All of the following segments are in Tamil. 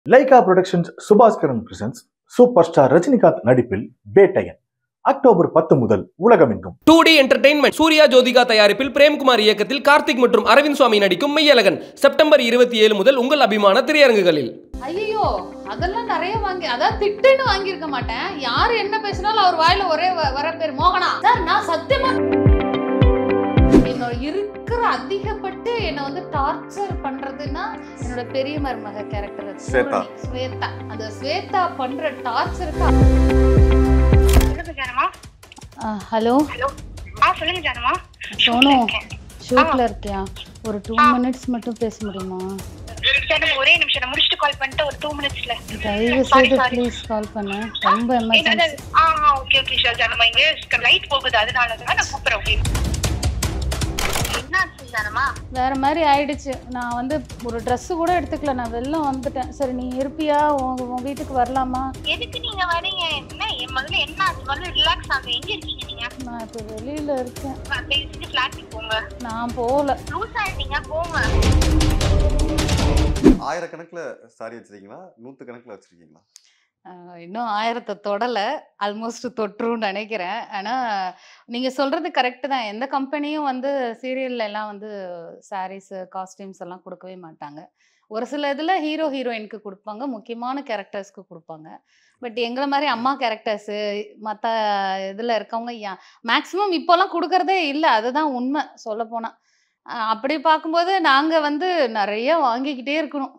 Lyca productions Subaskaran presents super star Rajinikanth நடிப்பில் வேட்டையன் அக்டோபர் 10 முதல் உலகமெங்கும். 2D என்டர்டெயின்மெண்ட் சூர்யா ஜோதிகா தயாரிப்பில் பிரேம்குமார் இயக்கத்தில் கார்த்திக் மற்றும் அரவிந்த் சுவாமி நடிக்கும் மெய்யழகன் செப்டம்பர் 27 முதல் உங்கள் அபிமான திரையரங்குகளில். ஐயோ அதெல்லாம் நிறைய அதான் திட்டுன்னு வாங்கியிருக்க மாட்டேன். யார் என்ன பேசினாலும் அவர் வாயில ஒரே வர பேர் மோகனா சார். நான் சத்தியமா என்னோட இருக்கிற அதிகப்பட்டு என்னை டார்ச்சர் பண்றதுன்னா என்னோட பெரிய மருமக கேரக்டர் ஸ்வேதா. அந்த ஸ்வேதா பண்ற டார்ச்சருக்கு. ஹலோ சொல்லுங்க ஜானமா. சோனு ஷூட்ல இருக்கியா? ஒரு 2 மினிட்ஸ் மட்டும் பேச முடியுமா? ஒரே நிமிஷம் நான் முடிச்சிட்டு கால் பண்ணிட்டு ஒரு 2 மினிட்ஸ்ல தயவு செய்து ப்ளீஸ் கால் பண்ணு. ரொம்ப எமர்ஜென்சி. ஓகே ஓகே ஷூர் ஜானமா. இங்க லைட் போகுது அதனால தான் நான் கூப்பிடுறேன். ஓகே என்னாச்சு ஜானமா? வேற மாதிரி ஆயிடுச்சு. நான் ஒரு Dress கூட எடுத்துக்கல. நான் வெளில வந்துட்டேன். சரி நீ இருப்பியா? உன் வீட்டுக்கு வரலாமா? எதுக்கு நீங்க வரீங்க? என்ன என் மகளே என்ன ஆச்சு? முதல்ல ரிலாக்ஸ் ஆகுங்க. எங்க இருக்கீங்க நீங்க? நான் இப்ப வெளியில இருக்கேன். பேசிட்டு ஃபிளாட்டுக்கு போங்க. நான் போகல. லூஸ் ஆயிட்டீங்க போங்க. ஆயிரக்கணக்கில் சாரி வச்சிருக்கீங்களா? 100 கணக்கில் வச்சிருக்கீங்களா? இன்னும் 1000 தொடலை. ஆல்மோஸ்ட் தொற்றுன்னு நினைக்கிறேன். ஆனால் நீங்கள் சொல்கிறது கரெக்டு தான். எந்த கம்பெனியும் சீரியல்ல எல்லாம் சாரீஸு காஸ்டியூம்ஸ் எல்லாம் கொடுக்கவே மாட்டாங்க. ஒரு சில இதில் ஹீரோ ஹீரோயினுக்கு கொடுப்பாங்க, முக்கியமான கேரக்டர்ஸ்க்கு கொடுப்பாங்க. பட் எங்களை மாதிரி அம்மா கேரக்டர்ஸு மற்ற இதில் இருக்கவங்க மேக்ஸிமம் இப்போல்லாம் கொடுக்கறதே இல்லை. அதுதான் உண்மை சொல்லப்போனால். அப்படி பார்க்கும்போது நாங்கள் நிறைய வாங்கிக்கிட்டே இருக்கணும்.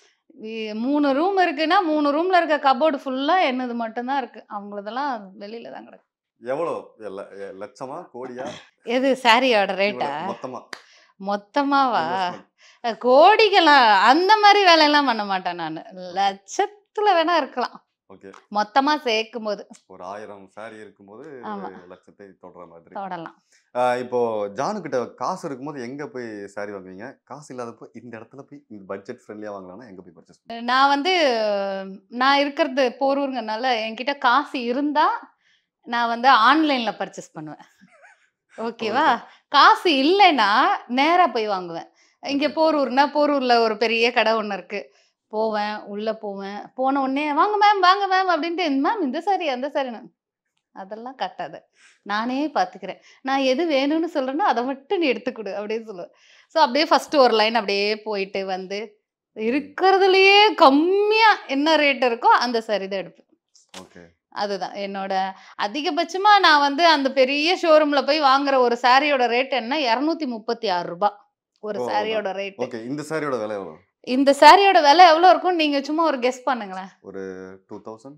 3 ரூம் இருக்குன்னா 3 ரூம்ல இருக்க கபோர்டு ஃபுல்லா என்னது மட்டும்தான் இருக்கு. அவங்களதெல்லாம் வெளியில தான் கிடக்கு. எவ்வளோ? லட்சமா கோடியா? எது சாரியோட ரேட்டா? மொத்தமாவா? இன்வெஸ்ட்மெண்ட். கோடிகளா? அந்த மாதிரி வேலையெல்லாம் பண்ண மாட்டேன் நான். லட்சத்துல வேணா இருக்கலாம் ஓகே. மொத்தமா சேர்க்கும் போது. ஒரு 1000 சாரி இருக்கும்போது ஆமா, லட்சத்தை தொடர மாதிரி. தொடலாம். இப்போ ஜானுக்கிட்ட காசு இருக்கும்போது எங்க போய் சாரி வாங்குவீங்க? காசு இல்லாதப்போ இந்த இடத்துல போய் இந்த பட்ஜெட் ஃப்ரெண்ட்லியா வாங்கலாம்னா எங்க போய் பர்ச்சேஸ் பண்ணுவீங்க? நான் இருக்கிறது போரூருங்கனால என்கிட்ட காசு இருந்தா நான் ஆன்லைன்ல பர்ச்சேஸ் பண்ணுவேன். ஓகேவா? காசு இல்லைன்னா நேரா போய் வாங்குவேன். இங்க போரூர்னா போரூர்ல ஒரு பெரிய கடை ஒன்று இருக்கு. போவேன், உள்ள போவேன். போன உடனே வாங்க மேம் அப்படின்ட்டு மேம் இந்த சாரி அந்த சாரி. அதெல்லாம் கட்டாது. நானே பார்த்துக்கிறேன். நான் எது வேணும்னு சொல்றேனோ அதை மட்டும் நீ எடுத்துக்கொடு அப்படின்னு சொல்லுவேன். ஸோ அப்படியே ஃபர்ஸ்ட் ஒரு லைன் அப்படியே போயிட்டு இருக்கிறதுலயே கம்மியா என்ன ரேட் இருக்கோ அந்த சாரி தான் எடுப்பேன். ஓகே. அதுதான் என்னோட அதிகபட்சமா. நான் அந்த பெரிய ஷோரூம்ல போய் வாங்குற ஒரு சாரியோட ரேட் என்ன? 236 ரூபாய் ஒரு சாரியோட ரேட். ஓகே. இந்த சாரியோட விலை எவ்வளோ? இந்த சாரியோட விலை எவ்வளோ இருக்கும் நீங்க சும்மா ஒரு கெஸ் பண்ணுங்களேன். ஒரு 2000.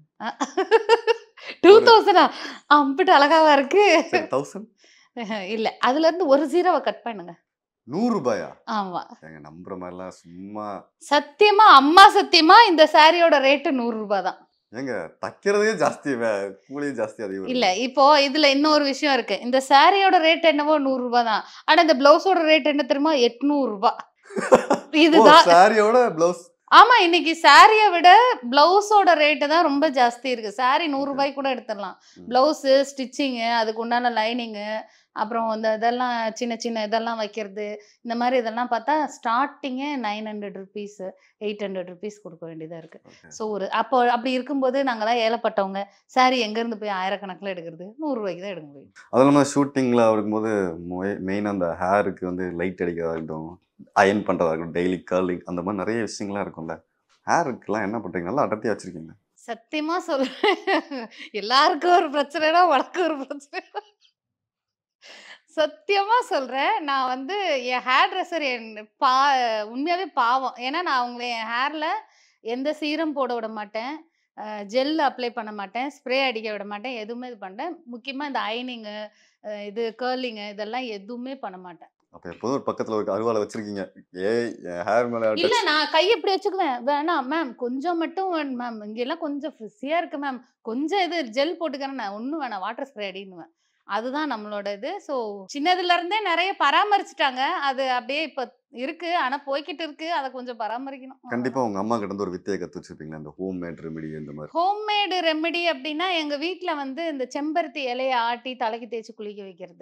2000 அம்பிட்டு அழகாவா இருக்கு. 1000 இல்ல அதுல இருந்து ஒரு ஜீரோவை கட் பண்ணுங்க. 100 ரூபாயா? ஆமா. எங்க நம்புற மாதிரிலாம் சும்மா. சத்தியமா அம்மா சத்தியமா இந்த சாரியோட ரேட்டு 100 ரூபாய் தான். ஏங்க தைக்கிறதே ஜாஸ்தி, கூலியும் ஜாஸ்தி அதிகம். இல்ல இப்போ இதுல இன்னொரு விஷயம் இருக்கு. இந்த சாரியோட ரேட் என்னவோ 100 ரூபாய் தான். ஆனா இந்த பிளவுஸோட ரேட் என்ன தெரியுமா? 800 ரூபாய். இதுதான் சாரியோட பிளவுஸ். ஆமா, இன்னைக்கு சாரியை விட பிளவுஸோட ரேட்டு தான் ரொம்ப ஜாஸ்தி இருக்கு. சாரி 100 ரூபாய்க்கு கூட எடுத்துடலாம். பிளவுஸு ஸ்டிச்சிங்கு, அதுக்கு உண்டான லைனிங்கு, அப்புறம் இதெல்லாம் சின்ன சின்ன இதெல்லாம் வைக்கிறது, இந்த மாதிரி இதெல்லாம் பார்த்தா ஸ்டார்டிங்கே 900 ருபீஸ் 800 ருபீஸ் கொடுக்க வேண்டியதாக இருக்கு. ஸோ அப்போ அப்படி இருக்கும்போது நாங்களாம் ஏழப்பட்டவங்க சாரி எங்கேருந்து போய் ஆயிரக்கணக்கில் எடுக்கிறது? 100 ரூபாய்க்கு தான் எடுக்க முடியும். அது இல்லாமல் ஷூட்டிங்கில் இருக்கும்போது மெயினாக அந்த ஹேருக்கு லைட் அடிக்கிறதா இருக்கட்டும், அயன் பண்ணுறதா இருக்கட்டும், டெய்லி கர்லிங், அந்த மாதிரி நிறைய விஷயங்கள்லாம் இருக்கும்ல. ஹேருக்குலாம் என்ன பண்ணுறீங்க? நல்லா அடர்த்தியாக வச்சுருக்கீங்க. சத்தியமாக சொல்கிறேன், எல்லாருக்கும் ஒரு பிரச்சனைனா உனக்கு ஒரு பிரச்சனை. சத்தியமா சொல்றேன். நான் என் ஹேர் ட்ரெஸ்ஸர் உண்மையாவே பாவம். ஏன்னா நான் அவங்கள என் ஹேர்ல எந்த சீரம் போட விட மாட்டேன், ஜெல் அப்ளை பண்ண மாட்டேன், ஸ்ப்ரே அடிக்க விட மாட்டேன், எதுவுமே இது பண்ணேன். முக்கியமா இந்த அயனிங்கு, இது கர்லிங்கு இதெல்லாம் எதுவுமே பண்ண மாட்டேன். அப்போ எப்போதும் ஒரு பக்கத்தில் ஒரு அருவாளை வச்சிருக்கீங்க. ஹேர் மேலே இல்ல நான் கை இப்படி வச்சுக்குவேன். வேணாம் மேம் கொஞ்சம் மட்டும் மேம், இங்கெல்லாம் கொஞ்சம் ஃப்ரிஸியா இருக்கு மேம், கொஞ்சம் இது ஜெல் போட்டுக்கிறேன், நான் ஒன்றும் வேணாம் வாட்டர் ஸ்ப்ரே அடின்னுவேன். அதுதான் நம்மளோட இது. ஸோ சின்னதுல இருந்தே நிறைய பராமரிச்சுட்டாங்க. அது அப்படியே இப்போ இருக்கு, ஆனா போய்கிட்டு இருக்கு. அதை கொஞ்சம் பராமரிக்கணும். கண்டிப்பாக உங்கள் அம்மா கிட்ட ஒரு வித்தையை கற்று வச்சுருப்பீங்களா? இந்த ஹோம்மேட் ரெமெடி இந்த மாதிரி. ஹோம்மேடு ரெமெடி அப்படின்னா எங்க வீட்டில் இந்த செம்பருத்தி இலையை ஆட்டி தலைக்கு தேய்ச்சி குளிக்க வைக்கிறது,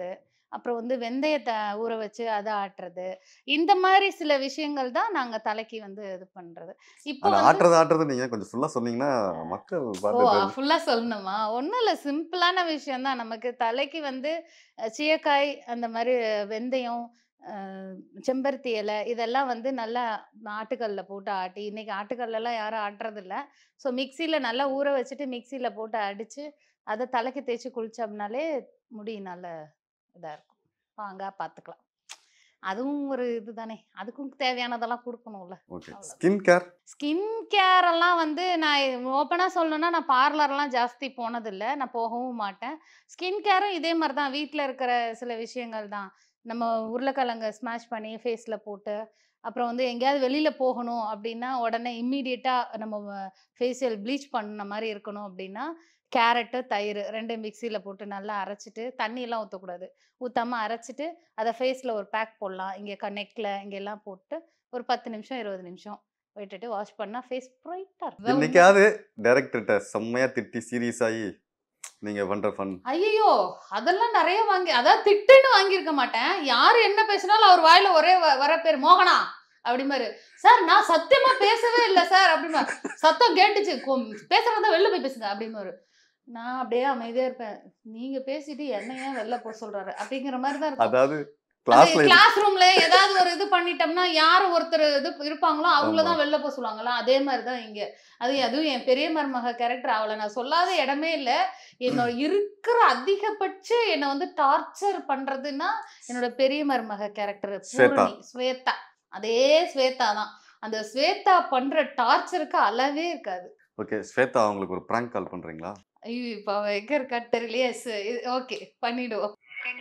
அப்புறம் வந்து வெந்தயத்தை ஊற வச்சு அதை ஆட்டுறது, இந்த மாதிரி சில விஷயங்கள் தான் நாங்க தலைக்கு வந்து இது பண்றது. இப்போ அந்த வந்து ஆட்டுறது நீங்க கொஞ்சம் ஃபுல்லா சொன்னீங்கன்னா மக்கள் ஓ பார்த்து ஃபுல்லா சொல்லணுமா? ஒண்ணும் இல்ல, சிம்பிளான விஷயம் தான். நமக்கு தலைக்கு வந்து சீயக்காய், அந்த மாதிரி வெந்தயம், செம்பருத்தி இலை, இதெல்லாம் வந்து நல்லா ஆட்டுக்கல்ல போட்டு ஆட்டி, இன்னைக்கு ஆட்டுக்கல்லாம் யாரும் ஆட்டுறது இல்ல. ஸோ மிக்சியில நல்லா ஊற வச்சுட்டு மிக்சியில போட்டு அடிச்சு அதை தலைக்கு தேய்ச்சி குளிச்சோம்னாலே முடி நல்ல இதா இருக்கும், பாங்கா பார்த்துக்கலாம். அதுவும் ஒரு இதுதானே, அதுக்கும் தேவையானதெல்லாம் கொடுக்கணும்ல. ஓகே. அவ்வளவுதான். ஸ்கின் கேர் ஸ்கின் கேர் எல்லாம் வந்து நான் ஓப்பனா சொல்லணும்னா, நான் பார்லர்லாம் ஜாஸ்தி போனதில்ல. நான் போகவும் மாட்டேன். ஸ்கின் கேரும் இதே மாரி தான். வீட்ல இருக்கிற சில விஷயங்கள் தான். நம்ம உருளைக்கிழங்க ஸ்மாஷ் பண்ணி ஃபேஸ்ல போட்டு, அப்புறம் வந்து எங்கேயாவது வெளியில போகணும் அப்படின்னா, உடனே இம்மீடியட்டா நம்ம ஃபேஷியல் ப்ளீச் பண்ண மாரி இருக்கணும் அப்படின்னா, கேரட்டு, தயிர் 2 மிக்ஸியில போட்டு நல்லா அரைச்சுட்டு, தண்ணியெல்லாம் ஊத்தக்கூடாது. ஊத்தாம அரைச்சுட்டு, அத ஃபேஸ்ல ஒரு பேக் போடலாம். இங்க நெக்ல இங்கெல்லாம் போட்டு ஒரு 10 நிமிஷம், 20 நிமிஷம் விட்டுட்டு வாஷ் பண்ணா ஃபேஸ் பிரைட்டா இருக்கும். உண்மை. என்னைக்காவது டைரக்டர்கிட்ட செம்மையா திட்டி சீரியஸ் ஆகி நீங்க பண்ற ஃபன் ஐயையோ! அதெல்லாம் நெறைய அதாவது திட்டுன்னு வாங்கியிருக்க மாட்டேன். யாரு என்ன பேசினாலும் அவர் வாயில ஒரே வர பேர் மோகனா அப்படிம்பாரு. சார் நான் சத்தியமா பேசவே இல்ல சார் அப்படிம்பாரு. சத்தம் கேட்டுச்சு. பேசுறதா வெளில போய் பேசுங்க அப்படிம்பாரு. நான் அப்படியே அமைதியா இருப்பேன். நீங்க பேசிட்டு என்ன ஏன் வெளில போ சொல்றாரு அப்படிங்கிற மாதிரி தான் இருக்கும். அதாவது கிளாஸ்ல கிளாஸ் ரூம்ல ஏதாவது ஒரு இது பண்ணிட்டோம்னா யாரு ஒருத்தர் இது இருப்பாங்களோ அவங்கள ஆமா. தான் வெளில போக சொல்லுவாங்களா, அதே மாதிரி தான் இங்க. அதுவும் என் பெரிய மருமக கேரக்டர் அவளை நான் சொல்லாத இடமே இல்லை. என்னோட இருக்கிற அதிகபட்ச என்னை வந்து டார்ச்சர் பண்றதுன்னா என்னோட பெரிய மருமக கேரக்டர் ஸ்வேதா. பூரணி, ஸ்வேதா. அதே ஸ்வேதா தான். அந்த ஸ்வேதா பண்ற டார்ச்சருக்கு அளவே இருக்காது. ஓகே. ஸ்வேதா அவங்களுக்கு ஒரு பிராங்க் கால் பண்றீங்களா? ஐயோ இப்ப அவ எங்க இருக்கான்னு தெரியலையே. ஓகே பண்ணிடுவோம்.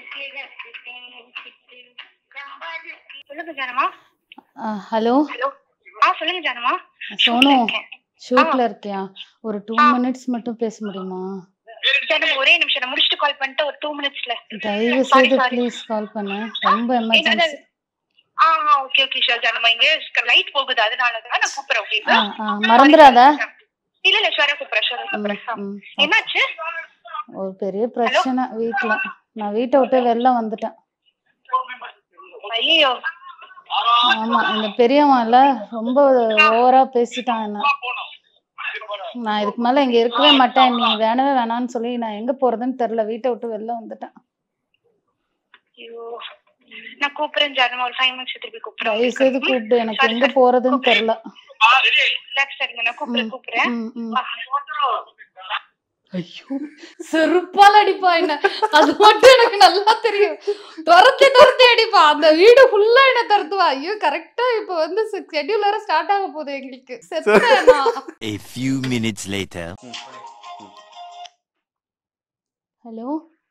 சொல்லுங்க ஜானமா. Hello hello. சொல்லுங்க ஜானமா. சோனு, ஷூட்ல இருக்கியா? ஒரு 2 மினிட்ஸ் மட்டும் பேச முடியுமா? ஜானமா ஒரே நிமிஷம், நான் முடிச்சிட்டு கால் பண்ணிட்டு ஒரு 2 மினிட்ஸ்ல. தயவு செய்து ப்ளீஸ் கால் பண்ணு, ரொம்ப எமர்ஜென்சி. ஓகே ஓகே ஷூர் ஜானமா. இங்க லைட் போகுது அதனால தான் நான் கூப்பிடுறேன். ஓகே மறந்துடாத. இல்ல ஷூரா கூப்பிடுறேன். என்னாச்சு? ஒரு பெரிய பிரச்சனை வீட்ல. நான் வீட்டை விட்டு வெளில வந்துட்டேன். ஐயோ. ஆமா, இந்த பெரியவன் இல்ல ரொம்ப ஓவரா பேசிட்டான் என்ன. நான் இதுக்கு மேல இங்க இருக்கவே மாட்டேன், நீ வேணவே வேணான்னு சொல்லி நான் எங்க போறதுன்னு தெரியல, வீட்டை விட்டு வெளில வந்துட்டேன். ஐயோ நான் கூப்பிடுறேன் ஜானமா, ஒரு 5 மினிட்ஸ் திருப்பி கூப்பிடுறேன். தயவு செய்து கூப்பிடு, எனக்கு எங்க போறதுன்னு தெரியல. ரிலாக்ஸ் ஆகுங்க, நான் கூப்பிடுறேன். ஐயோ செருப்பால் அடிப்பா என்ன, அது மட்டும் எனக்கு நல்லா தெரியும். துரத்தி அடிப்பா, அந்த வீடு ஃபுல்லா என்ன துரத்துவா. ஐயோ கரெக்டா இப்ப வந்து ஷெட்யூல் வேற ஸ்டார்ட் ஆக போகுது எங்களுக்கு. செத்தேனா. A few minutes later. Hello.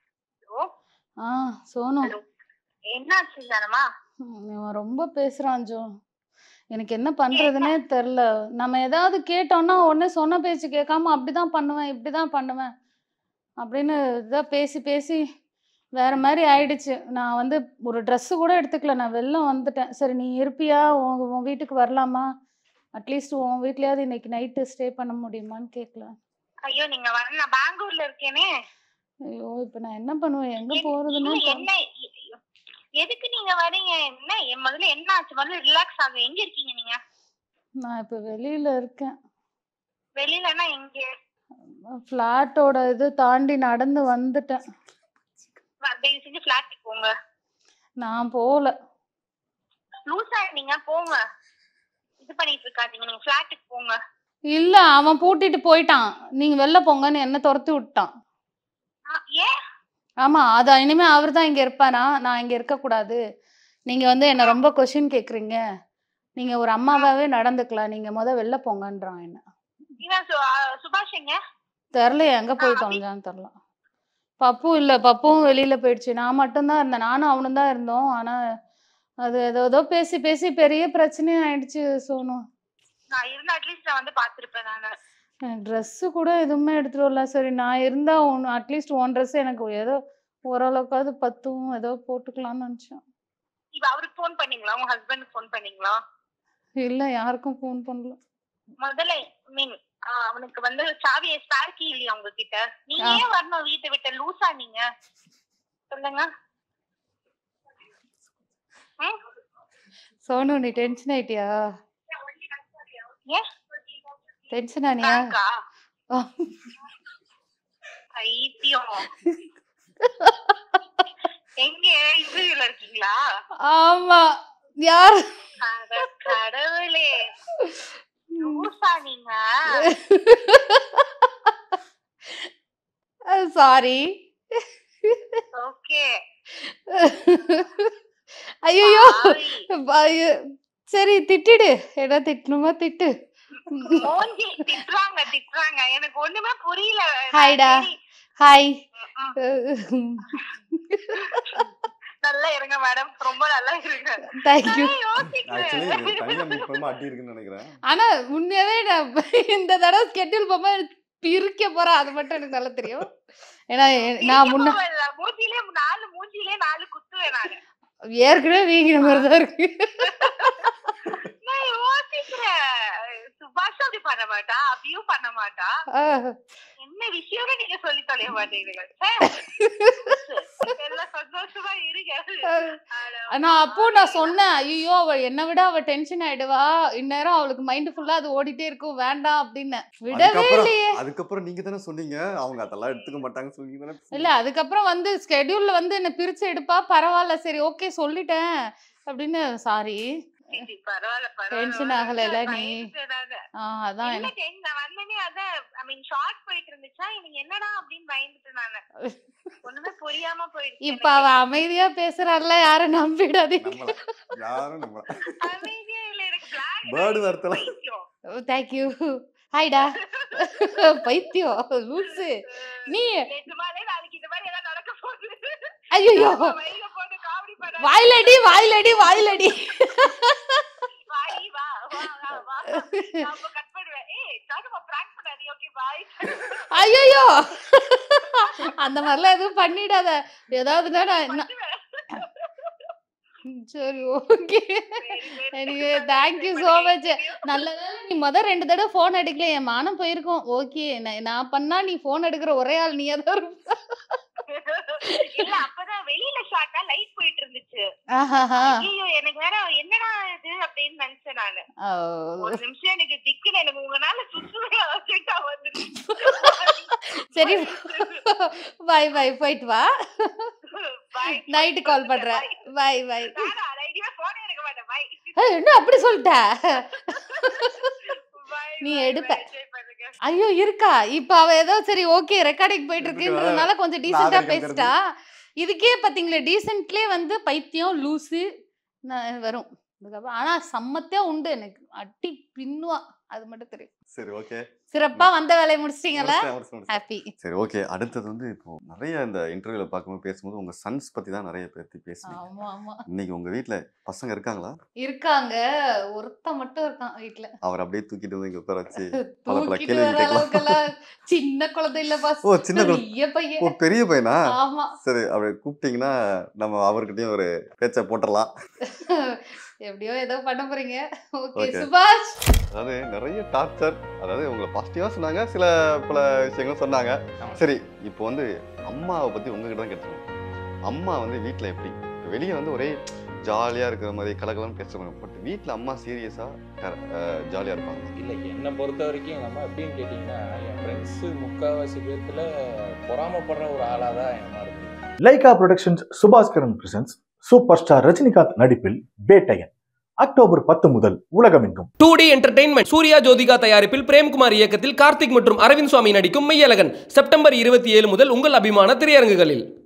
Sonu, என்னாச்சு ஜானமா? இவன் ரொம்ப பேசுறான் ஜோ. எனக்கு என்ன பண்றதுன்னே தெரியல. நம்ம ஏதாவது கேட்டோம்னா உடனே சொன்ன பேச்சு கேட்காம அப்படிதான் பண்ணுவேன் இப்படிதான் பண்ணுவேன் அப்படின்னு இதான் பேசி பேசி வேற மாதிரி ஆயிடுச்சு. நான் வந்து ஒரு ட்ரெஸ்ஸு கூட எடுத்துக்கல, நான் வெளில வந்துட்டேன். சரி நீ இருப்பியா, உன் வீட்டுக்கு வரலாமா, அட்லீஸ்ட் உன் வீட்லயாவது இன்னைக்கு நைட்டு ஸ்டே பண்ண முடியுமான்னு கேட்கலாம். ஐயோ நீங்க வர, நான் பெங்களூர்ல இருக்கேனே. ஐயோ இப்ப நான் என்ன பண்ணுவேன், எங்க போறதுன்னு என்ன எதுக்கு நீங்க வரீங்க? என்ன என் முதல்ல என்ன ஆச்சு? முதல்ல ரிலாக்ஸ் ஆகு. எங்க இருக்கீங்க நீங்க? நான் இப்ப வெளியில இருக்கேன். வெளியிலனா எங்க? ஃபிளாட்டோட இது தாண்டி நடந்து வந்துட்டேன். தயவு செஞ்சு ஃபிளாட்டுக்கு போங்க. நான் போகல. லூசா நீங்க போங்க, இது பண்ணிட்டு இருக்காதீங்க, நீங்க ஃபிளாட்டுக்கு போங்க. இல்ல அவன் பூட்டிட்டு போயிட்டான், நீங்க வெளில போங்கன்னு என்ன துரத்தி விட்டான். ஏன்? ஆமா, அது இனிமே அவர் தான் இங்க இருப்பாரா, நான் இங்க இருக்க கூடாது. நீங்க வந்து என்ன ரொம்ப கொஸ்டின் கேக்குறீங்க, நீங்க ஒரு அம்மாவாவே நடந்துக்கலாம், நீங்க வெளில போங்கன்றான் என்ன. சுபாஷ் எங்க? தெரியல, எங்க போய் தொலைஞ்சான்னு தெரியல. பப்பு இல்ல, பப்புவும் வெளியில போயிடுச்சு. நான் மட்டும்தான் இருந்தேன், நானும் அவனும் தான் இருந்தோம். ஆனா அது ஏதோ பேசி பேசி பெரிய பிரச்சனையும் ஆயிடுச்சு சோனு. நான் இருந்தா அட்லீஸ்ட் நான் வந்து பாத்துருப்பேன். நான் ட்ரெஸ்ஸு கூட எதுவுமே எடுத்துட்டு வரல. சரி நான் இருந்தா அட்லீஸ்ட் ஒன் ட்ரெஸ் எனக்கு ஏதோ ஓரளவுக்காவது பத்தும், ஏதோ போட்டுக்கலாம்னு நினைச்சேன். இப்ப அவருக்கு ஃபோன் பண்ணீங்களா? உங்க ஹஸ்பண்டுக்கு ஃபோன் பண்ணீங்களா? இல்ல யாருக்கும் ஃபோன் பண்ணல. முதல்ல மீன் அவனுக்கு வந்து சாவி ஸ்பேர் கீ இல்லையா உங்ககிட்ட? நீங்க ஏன் வரணும் வீட்டை விட்டு? லூசா நீங்க? சொல்லுங்க. சோனு நீ டென்ஷன் ஆயிட்டியா? ஏன் டென்ஷன் ஆனியா? நான்கா? பைத்தியம். எங்க இன்டர்வியூல இருக்கீங்களா? ஆமா. யார்? அட கடவுளே, லூசா நீங்க? சாரி. ஓகே. ஐயோ பாவி. சரி திட்டிடு, என்ன திட்டணுமா திட்டு. மூஞ்சி திட்டுறாங்க. எனக்கு ஒண்ணுமே புரியல. ஹாய்டா. சரி. ஹாய். நல்லா இருங்க மேடம், ரொம்ப நல்லா இருங்க. தேங்க்யூ. ஆக்சுவலி தனியா மீட் பண்ணும்போது அடி இருக்குன்னு நினைக்கிறேன். ஆனா உண்மையாவே நான் இந்த தடவை ஸ்கெட்யூல் போகும்போது எனக்கு பிரிக்க போறேன், அது மட்டும் எனக்கு நல்லா தெரியும். ஏன்னா நான் முன்ன மூஞ்சிலே 4 குத்துவேன் நானு. ஏற்கனவே வீங்கிற மாதிரிதான் இருக்கு. நான் யோசிக்கிறேன், சுபாஷ் அப்படி பண்ண மாட்டா, அப்படியும் பண்ண மாட்டா. என்ன விஷயம்னு நீங்க சொல்லி தொலைய மாட்டேங்கிறீங்க. எல்லாம் சந்தோஷமா இருங்க. நான் அப்போ நான் சொன்னேன், ஐயோ அவ என்னை விட அவ டென்ஷன் ஆயிடுவா, இந்நேரம் அவளுக்கு மைண்ட் ஃபுல்லா அது ஓடிட்டே இருக்கும், வேண்டாம் அப்படின்னு. விடவே இல்லையே. அதுக்கப்புறம் நீங்க தானே சொன்னீங்க அவங்க அதெல்லாம் எடுத்துக்க மாட்டாங்க சொன்னீங்க தானே. இல்ல அதுக்கப்புறம் வந்து ஸ்கெடியூல்ல வந்து என்ன பிரிச்சு எடுப்பா, பரவாயில்ல சரி ஓகே சொல்லிட்டேன் அப்படின்னு. சாரி, டென்ஷன் ஆகல நீ? அதான் இப்ப அவ அமைதியா பேசுறாள்ல, யாரும் நம்பிடாதீங்க. யாரும் நம்ம பேர்டு வார்த்தை. தேங்க்யூ. ஹாய்டா. பைத்தியம் லூசு நீ. ஐயோ வாயிலடி வாயிலடி வாயிலடி. ஐயோ அந்த மாதிரிலாம் எதுவும் பண்ணிடாத. ஏதாவதுன்னா சரி okay. Anyway thank you so much. நல்லதா நீ முதல் 2 தடவை போன் அடிக்கல, என் மானம் போயிருக்கும். ஓகே நான் பண்ணா நீ போன் எடுக்கிற ஒரே ஆள் நீ தான் இருப்ப. இல்ல அப்பதான் வெளியில ஷார்ட்டா லைட் போயிட்டு இருந்துச்சு. ஐயோ எனக்கு வேற என்னடா இது அப்படின்னு நினைச்சேன் நானு. ஒரு நிமிஷம் எனக்கு திக்குல, எனக்கு உங்களால சுற்றுலா வந்துருச்சு. சரி பை பை, போயிட்டு வா. நைட்டு கால் பண்றேன். Bye bye. என்ன அப்படி சொல்லிட்ட? நீ எடுப்ப. ஐயோ இருக்கா இப்ப அவ ஏதோ சரி ஓகே ரெக்கார்டிங் போயிட்டு இருக்குன்றதுனால கொஞ்சம் டீசெண்டா பேசிட்டா. இதுக்கே பாத்தீங்களா டீசென்ட்லயே வந்து பைத்தியம் லூசு வரும். ஆனா சம்மத்தியா உண்டு, எனக்கு அட்டி பின்னுவா, அது மட்டும் தெரியும். சரி ஓகே. சிறப்பா வந்த வேலையை முடிச்சிட்டீங்களா? ஹாப்பி. சரி ஓகே. அடுத்தது வந்து இப்போ நிறைய இந்த இன்டர்வியூல பார்க்கும்போது பேசும்போது உங்க சன்ஸ் பத்தி தான் நிறைய பேர் பேசுறீங்க. ஆமா ஆமா. இன்னைக்கு உங்க வீட்ல பசங்க இருக்காங்களா? இருக்காங்க, ஒருத்த மட்டும் இருக்கான் வீட்ல. அவர் அப்படியே தூக்கிட்டு வந்து இங்க உட்கார வச்சு தூக்கிட்டு வர அளவுக்குலாம் சின்ன குழந்தை இல்ல பாஸ். ஓ சின்ன பெரிய பையன். ஓ பெரிய பையனா? ஆமா. சரி அவரை கூப்பிட்டீங்கன்னா நம்ம அவர்கிட்டயும் ஒரு பேச்சை போட்டுடலாம். எப்படியோ ஏதோ பண்ண போறீங்க. ஓகே சுபாஷ். அதாவது நிறைய டார்ச்சர், அதாவது உங்களை பாசிட்டிவா சொன்னாங்க, சில பல விஷயங்களும் சொன்னாங்க. சரி இப்போ வந்து அம்மாவை பத்தி உங்ககிட்ட தான் கேட்டுருவோம். அம்மா வந்து வீட்டில் எப்படி? வெளியே வந்து ஒரே ஜாலியா இருக்கிற மாதிரி கலகலன்னு பேசுறாங்க, பட் வீட்டில் அம்மா சீரியஸா ஜாலியா இருப்பாங்க? இல்லை என்னை பொறுத்த வரைக்கும் எங்கள் அம்மா எப்படின்னு கேட்டிங்கன்னா, என் ஃப்ரெண்ட்ஸு முக்கால்வாசி பேர்த்தில் பொறாமப்படுற ஒரு ஆளாக தான் என் அம்மா இருக்குது. Lyca productions Subaskaran presents super star Rajinikanth நடிப்பில் பேட்டையன் அக்டோபர் 10 முதல் உலகமெங்கும். 2D என்டர்டெயின்மெண்ட் சூர்யா ஜோதிகா தயாரிப்பில் பிரேம்குமார் இயக்கத்தில் கார்த்திக் மற்றும் அரவிந்த் சுவாமி நடிக்கும் மெய்யழகன் செப்டம்பர் 27 முதல் உங்கள் அபிமான திரையரங்குகளில்.